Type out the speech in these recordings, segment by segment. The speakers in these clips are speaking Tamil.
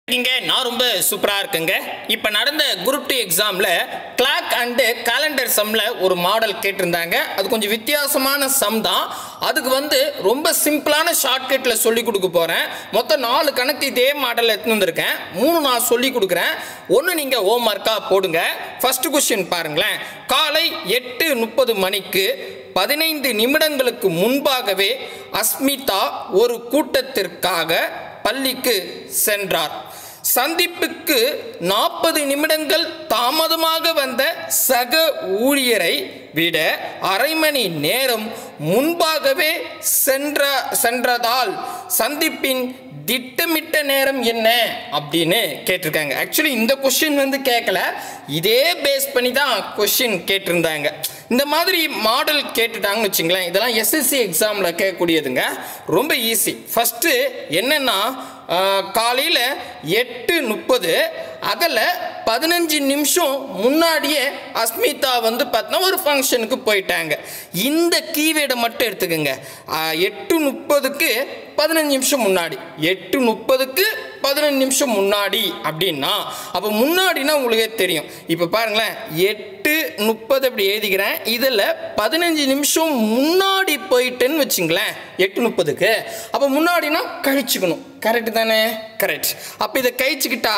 இங்க நான் ரொம்ப சூப்பரா இருக்குங்க. இப்ப நடந்த குரூப் 2 எக்ஸாம்ல கிளாக் அண்ட் காலண்டர் சம்ல ஒரு மாடல் கேட்டிருந்தாங்க. அது கொஞ்சம் வித்தியாசமான சம் தான். அதுக்கு ரொம்ப சிம்பிளான ஷார்ட்கட்ல சொல்லி கொடுக்க போறேன். மொத்தம் 4 கணக்கு இதே மாடல்ல எடுத்து வந்திருக்கேன். 3 நான் சொல்லி கொடுக்குறேன். ஒன்னு நீங்க ஹோம்வொர்க்கா போடுங்க. ஃபர்ஸ்ட் क्वेश्चन பாருங்களேன். காலை 8:30 மணிக்கு 15 நிமிடங்களுக்கு முன்பாகவே அஸ்மிதா ஒரு கூட்டத்திற்காக பள்ளிக்கு சென்றார். சந்திப்புக்கு 40 நிமிடங்கள் தாமதமாக வந்த சக ஊழியரை விட அரை மணி நேரம் முன்பாகவே சென்றதால் சந்திப்பின் திட்டமிட்ட நேரம் என்ன அப்படின்னு கேட்டிருக்காங்க. ஆக்சுவலி இந்த क्वेश्चन கேட்கல, இதே பேஸ் பண்ணி தான் क्वेश्चन கேட்டிருந்தாங்க. இந்த மாதிரி மாடல் கேட்டுட்டாங்கன்னு வச்சுங்களேன், இதெல்லாம் எஸ்எஸ்சி எக்ஸாமில் கேட்கக்கூடியதுங்க. ரொம்ப ஈஸி. ஃபஸ்ட்டு என்னென்னா காலையில் 8:30 அதில் 15 நிமிஷம் முன்னாடியே அஸ்மிதா பார்த்தீங்கன்னா ஒரு ஃபங்க்ஷனுக்கு போயிட்டாங்க. இந்த கீவேர்டை மட்டும் எடுத்துக்கோங்க. 8:30க்கு 15 நிமிஷம் முன்னாடி, 8:30க்கு 15 நிமிஷம் முன்னாடி அப்படின்னா அப்போ முன்னாடினா உங்களுக்கே தெரியும். இப்போ பாருங்களேன், 8:30 அப்படி எழுதிக்கிறேன். இதில் 15 நிமிஷம் முன்னாடி போயிட்டேன்னு வச்சுங்களேன் 8:30க்கு. அப்போ முன்னாடினா கழிச்சுக்கணும். கரெக்டு தானே? கரெக்ட். அப்போ இதை கழிச்சுக்கிட்டா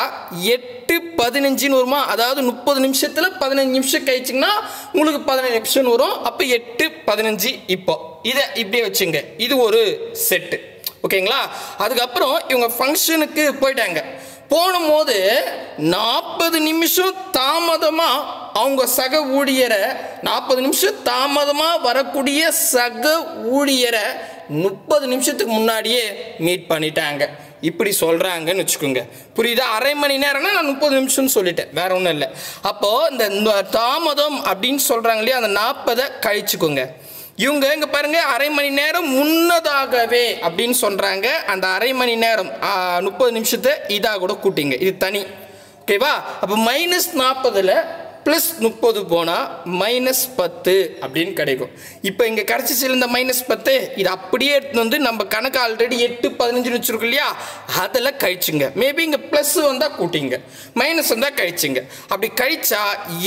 8:15 வருமா? அதாவது 30 நிமிஷத்தில் 15 நிமிஷம் கழிச்சிங்கன்னா உங்களுக்கு 15 நிமிஷம் வரும். அப்போ 8:15. இப்போ இதை இப்படியே வச்சுங்க. இது ஒரு செட்டு. ஓகேங்களா? அதுக்கப்புறம் இவங்க ஃபங்க்ஷனுக்கு போயிட்டாங்க. போனும்போது 40 நிமிஷம் தாமதமாக அவங்க சக ஊழியரை 40 நிமிஷம் தாமதமாக வரக்கூடிய சக ஊழியரை 30 நிமிஷத்துக்கு முன்னாடியே மீட் பண்ணிட்டாங்க. இப்படி சொல்கிறாங்கன்னு வச்சுக்கோங்க. புரியுதா? அரை மணி நேரம்னா நான் 30 நிமிஷம்னு சொல்லிட்டேன், வேற ஒன்றும் இல்லை. அப்போது இந்த தாமதம் அப்படின்னு சொல்கிறாங்க இல்லையா, அந்த 40 கழிச்சுக்கோங்க. இவங்க இங்கே பாருங்க, அரை மணி நேரம் முன்னதாகவே அப்படின்னு சொல்கிறாங்க. அந்த அரை மணி நேரம் 30 நிமிஷத்தை இதாக கூட கூட்டிங்க, இது தனி. ஓகேவா? அப்போ -40ல் +30 போனால் -10 அப்படின்னு கிடைக்கும். இப்போ இங்கே கிடச்சிச்சு இந்த -10, இது அப்படியே எடுத்து நம்ம கணக்கு ஆல்ரெடி 8:15 வச்சுருக்கோம் இல்லையா, அதில் கழிச்சுங்க. மேபி இங்கே ப்ளஸ் வந்தால் கூட்டிங்க, மைனஸ் வந்தால் கழிச்சுங்க. அப்படி கழிச்சா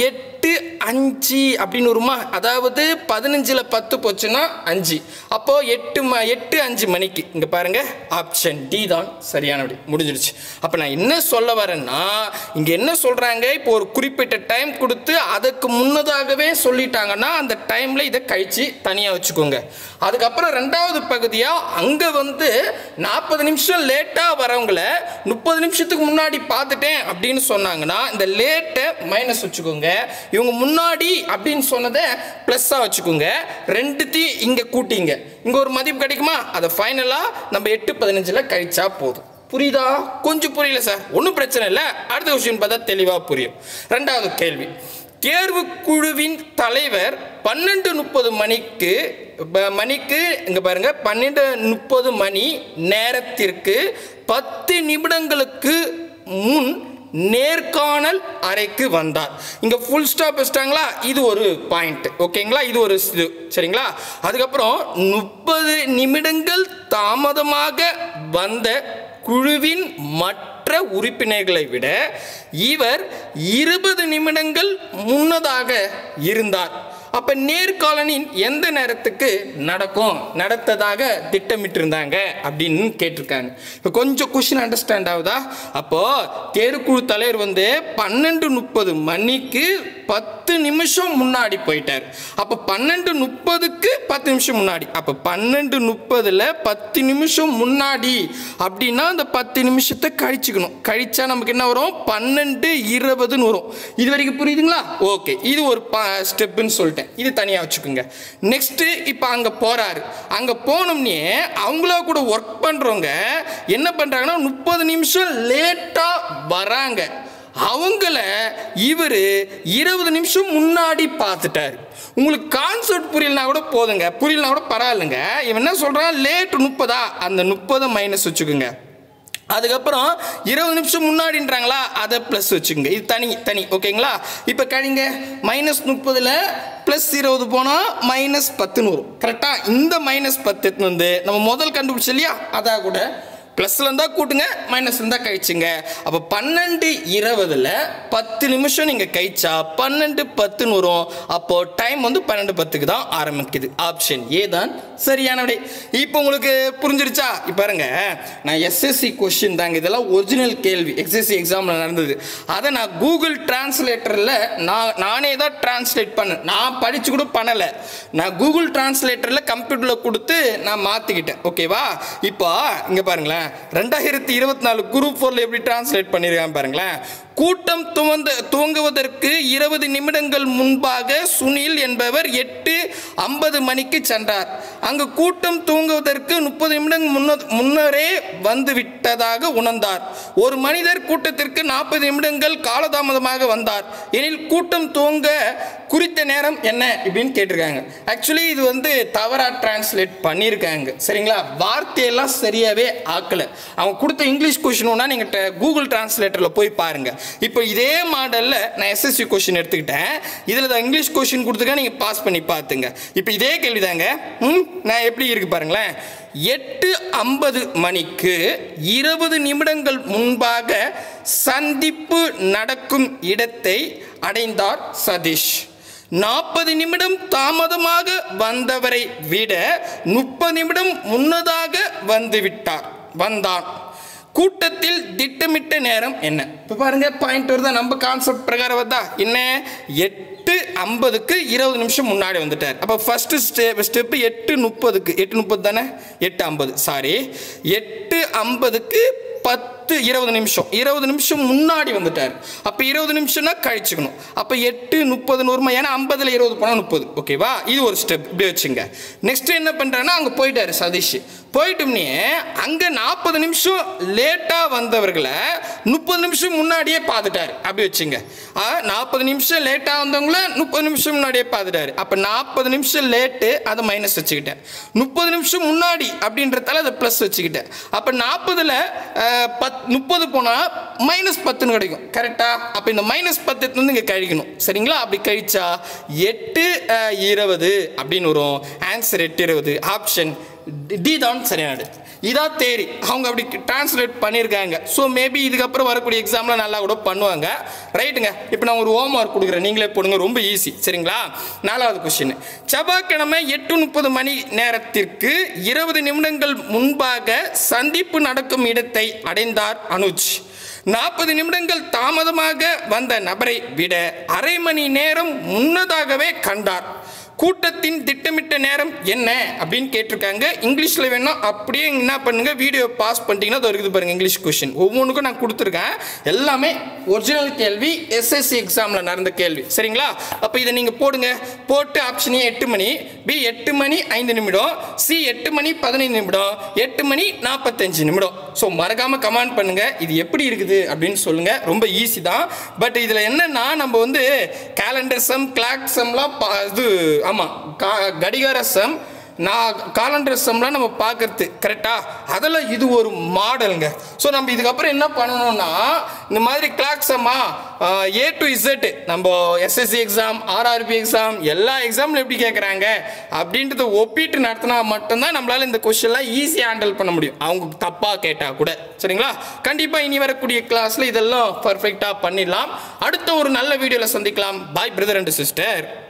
8:5 அப்படின்னு வருமா? அதாவது 15ல் 10 போச்சுன்னா 5. அப்போது 8:05 மணிக்கு. இங்கே பாருங்கள், ஆப்ஷன் டி தான் சரியான விடை. முடிஞ்சிருச்சு. அப்போ நான் என்ன சொல்ல வரேன்னா, இங்கே என்ன சொல்கிறாங்க, இப்போ ஒரு குறிப்பிட்ட டைம் கொடுத்து அதுக்கு முன்னதாகவே சொல்லிட்டாங்கன்னா அந்த டைமில் இதை கழிச்சு தனியாக வச்சுக்கோங்க. அதுக்கப்புறம் ரெண்டாவது பகுதியாக அங்கே 40 நிமிஷம் லேட்டாக வரவங்கள 30 நிமிஷத்துக்கு முன்னாடி பார்த்துட்டேன் அப்படின்னு சொன்னாங்கன்னா இந்த லேட்டை மைனஸ் வச்சுக்கோங்க. இவங்க முன்னாடி அப்படின்னு சொன்னதை ப்ளஸ்ஸாக வச்சுக்கோங்க. ரெண்டுத்தையும் இங்கே கூட்டிங்க. இங்கே ஒரு மதிப்பு கிடைக்குமா? அதை ஃபைனலாக நம்ம 8:15 கழிச்சா போதும். புரியுதா? கொஞ்சம் புரியல சார், ஒன்றும் பிரச்சனை இல்லை. அடுத்த क्वेश्चन பார்த்தா தெளிவாக புரியும். ரெண்டாவது கேள்வி. தேர்வு குழுவின் தலைவர் 12:30 மணிக்கு இங்கே பாருங்க, 12:30 மணி நேரத்திற்கு 10 நிமிடங்களுக்கு முன் நேர்காணல் அறைக்கு வந்தார். இங்கே ஃபுல் ஸ்டாப் வச்சிட்டாங்களா? இது ஒரு பாயிண்ட். ஓகேங்களா? இது ஒரு இது. சரிங்களா? அதுக்கப்புறம் 30 நிமிடங்கள் தாமதமாக வந்த குழுவின் மற்ற உறுப்பினர்களை விட இவர் 20 நிமிடங்கள் முன்னதாக இருந்தார். அப்போ நேர்காணலின் எந்த நேரத்துக்கு நடத்ததாக திட்டமிட்டிருந்தாங்க அப்படின்னு கேட்டிருக்காங்க. இப்போ கொஞ்சம் क्वेश्चन அண்டர்ஸ்டாண்ட் ஆகுதா? அப்போது தேர்வுக்குழு தலைவர் 12:30 மணிக்கு 10 நிமிஷம் முன்னாடி போயிட்டார். அப்போ 12:30க்கு 10 நிமிஷம் முன்னாடி. அப்போ 12:30ல் 10 நிமிஷம் முன்னாடி அப்படின்னா அந்த 10 நிமிஷத்தை கழிச்சுக்கணும். கழிச்சா நமக்கு என்ன வரும்? 12:20 வரும். இது வரைக்கும் புரியுதுங்களா? ஓகே, இது ஒரு ஸ்டெப்புன்னு சொல்லிட்டேன். இது தனியாக வச்சுக்கோங்க. நெக்ஸ்ட்டு இப்போ அங்கே போகிறாரு. அங்கே போனோம்னே அவங்கள கூட ஒர்க் பண்ணுறவங்க என்ன பண்ணுறாங்கன்னா 30 நிமிஷம் லேட்டாக வராங்க. அவங்கள இவர் 20 நிமிஷம் முன்னாடி பார்த்துட்டாரு. உங்களுக்கு கான்செப்ட் புரியலனா கூட போதுங்க, புரியலனா கூட பரவாயில்லைங்க. இவன் என்ன சொல்கிறான்? லேட் 30, அந்த 30 மைனஸ் வச்சுக்கோங்க. அதுக்கப்புறம் 20 நிமிஷம் முன்னாடின்றாங்களா, அதை ப்ளஸ் வச்சுக்கோங்க. இது தனி. ஓகேங்களா? இப்போ கழிங்க. -30ல் +20 போனால் -10 வரும். கரெக்டாக? இந்த -10 நம்ம முதல் கண்டுபிடிச்சோம் இல்லையா, அதான் கூட ப்ளஸில் இருந்தால் கூட்டுங்க, மைனஸ் இருந்தால் கழிச்சுங்க. அப்போ 12:20 10 நிமிஷம் நீங்கள் கழிச்சா 12:10 வரும். அப்போது டைம் வந்து 12:10 தான் ஆரம்பிக்குது. ஆப்ஷன் ஏ தான் சரியான விடை. இப்போ உங்களுக்கு புரிஞ்சிருச்சா? இப்போ பாருங்க, நான் எஸ்எஸ்சி கொஸ்டின் தாங்க, இதெல்லாம் ஒரிஜினல் கேள்வி எஸ்எஸ்சி எக்ஸாமில் நடந்தது. அதை நான் கூகுள் டிரான்ஸ்லேட்டரில் நானே தான் டிரான்ஸ்லேட் பண்ணேன். நான் படித்து கூட பண்ணலை, நான் கூகுள் டிரான்ஸ்லேட்டரில் கம்ப்யூட்டரில் கொடுத்து நான் மாற்றிக்கிட்டேன். ஓகேவா? இப்போ இங்கே பாருங்களேன், 2024 குரூப் 4 எப்படி டிரான்ஸ்லேட் பண்ணிருக்காங்க பாருங்களேன். கூட்டம் துவங்குவதற்கு 20 நிமிடங்கள் முன்பாக சுனில் என்பவர் 8:50 மணிக்கு சென்றார். அங்கு கூட்டம் துவங்குவதற்கு 30 நிமிடங்கள் முன்னரே வந்து விட்டதாக உணர்ந்தார். ஒரு மனிதர் கூட்டத்திற்கு 40 நிமிடங்கள் காலதாமதமாக வந்தார் எனில் கூட்டம் துவங்க குறித்த நேரம் என்ன இப்படின்னு கேட்டிருக்காங்க. ஆக்சுவலி இது வந்து தவறா டிரான்ஸ்லேட் பண்ணியிருக்காங்க. சரிங்களா? வார்த்தையெல்லாம் சரியாவே ஆக்கல. அவங்க கொடுத்த இங்கிலீஷ் கொஸ்டின் ஒன்றா நீங்கள் கூகுள் டிரான்ஸ்லேட்டரில் போய் பாருங்க. இப்போ இதே மாடலில் நான் எஸ்எஸ்சி கொஸ்டின் எடுத்துக்கிட்டேன், இதில் தான் இங்கிலீஷ் கொஸ்டின் கொடுத்துருக்கேன், நீங்கள் பாஸ் பண்ணி பார்த்துங்க. இப்போ இதே கேள்வி தாங்க, நான் எப்படி இருக்கு பாருங்களேன். 8:50 மணிக்கு 20 நிமிடங்கள் முன்பாக சந்திப்பு நடக்கும் இடத்தை அடைந்தார் சதீஷ். 40 நிமிடம் தாமதமாக வந்தவரை விட 30 நிமிடம் முன்னதாக வந்தான். கூட்டத்தில் திட்டமிட்ட நேரம் என்ன? இப்போ பாருங்க, பாயிண்ட் வருதா? நம்ம கான்செப்ட் பிரகாரம் வருதா? என்ன? 8:50க்கு 20 நிமிஷம் முன்னாடி வந்துட்டார். அப்போ ஃபர்ஸ்ட் ஸ்டெப்பு 8:30க்கு 8:30 தானே, 8:50 சாரி, 8:50க்கு 20 நிமிஷம் முன்னாடி வந்துட்டார். அப்போ 20 நிமிஷம்னா கழிச்சுக்கணும். அப்போ 8:30 வருமா? ஏன்னா 50ல் 20 போனால் 30. ஓகேவா? இது ஒரு ஸ்டெப், இப்படி வச்சுங்க. நெக்ஸ்ட் என்ன பண்ணுறாருன்னா, அங்கே போயிட்டாரு சதீஷ். போயிட்டோம்னே அங்கே 40 நிமிஷம் லேட்டாக வந்தவர்களை 30 நிமிஷம் முன்னாடியே பார்த்துட்டாரு. அப்படி வச்சுங்க. 40 நிமிஷம் லேட்டாக வந்தவங்கள 30 நிமிஷம் முன்னாடியே பார்த்துட்டாரு. அப்போ 40 நிமிஷம் லேட்டு, அதை மைனஸ் வச்சுக்கிட்டேன். 30 நிமிஷம் முன்னாடி அப்படின்றதால அதை ப்ளஸ் வச்சுக்கிட்டேன். அப்போ 40ல் 30 போனால் -10 கிடைக்கும். கரெக்டா? அப்போ இந்த -10 வந்து இங்கே கழிக்கணும். சரிங்களா? அப்படி கழிச்சா 8:20 அப்படின்னு வரும். ஆன்சர் 8:20. ஆப்ஷன் டி தான் சரியானது. இதான் தேரி, அவங்க அப்படி டிரான்ஸ்லேட் பண்ணியிருக்காங்க. ஸோ மேபி இதுக்கப்புறம் வரக்கூடிய எக்ஸாம்லாம் நல்லா கூட பண்ணுவாங்க. ரைட்டுங்க. இப்போ நான் ஒரு ஹோம் ஒர்க் கொடுக்குறேன், நீங்களே போடுங்க, ரொம்ப ஈஸி. சரிங்களா? 4வது கொஸ்டின். செவ்வாய்க்கிழமை 8:30 மணி நேரத்திற்கு 20 நிமிடங்கள் முன்பாக சந்திப்பு நடக்கும் இடத்தை அடைந்தார் அனுஜ். 40 நிமிடங்கள் தாமதமாக வந்த நபரை விட அரை மணி நேரம் முன்னதாகவே கண்டார். கூட்டத்தின் திட்டமிட்ட நேரம் என்ன அப்படின்னு கேட்டிருக்காங்க. இங்கிலீஷில் வேணும், அப்படியே என்ன பண்ணுங்க, வீடியோ பாஸ் பண்ணிட்டீங்கன்னா அது இருக்குது பாருங்க. இங்கிலீஷ் கொஸ்டின் ஒவ்வொன்றுக்கும் நான் கொடுத்துருக்கேன். எல்லாமே ஒரிஜினல் கேள்வி, எஸ்எஸ்சி எக்ஸாமில் நடந்த கேள்வி. சரிங்களா? அப்போ இதை நீங்கள் போடுங்க. போட்டு ஆப்ஷன் ஏ 8 மணி, பி 8 மணி 5 நிமிடம், சி 8 மணி 15 நிமிடம், 8 மணி 45 நிமிடம். ஸோ மறக்காமல் கமெண்ட் பண்ணுங்கள், இது எப்படி இருக்குது அப்படின்னு சொல்லுங்கள். ரொம்ப ஈஸி தான். பட் இதில் என்னென்னா, நம்ம வந்து கேலண்டர் சம், கிளாக் சம்லாம் இது, ஆமாம், கடிகார சம், நான் காலண்டர் சம்லாம் நம்ம பார்க்கறது கரெக்டா? அதெல்லாம் இது ஒரு மாடலுங்க. ஸோ நம்ம இதுக்கப்புறம் என்ன பண்ணணும்னா, இந்த மாதிரி கிளாக் சம்மா A to Z நம்ம எஸ்எஸ்சி எக்ஸாம், ஆர்ஆர்பி எக்ஸாம், எல்லா எக்ஸாம்ல எப்படி கேட்குறாங்க அப்படின்றத ஒப்பிட்டு நடத்தினா மட்டும்தான் நம்மளால இந்த கொஸ்டின்லாம் ஈஸியாக ஹேண்டில் பண்ண முடியும், அவங்க தப்பாக கேட்டால் கூட. சரிங்களா? கண்டிப்பாக இனி வரக்கூடிய கிளாஸில் இதெல்லாம் பர்ஃபெக்டாக பண்ணிடலாம். அடுத்த ஒரு நல்ல வீடியோவில் சந்திக்கலாம். Bye brother and sister.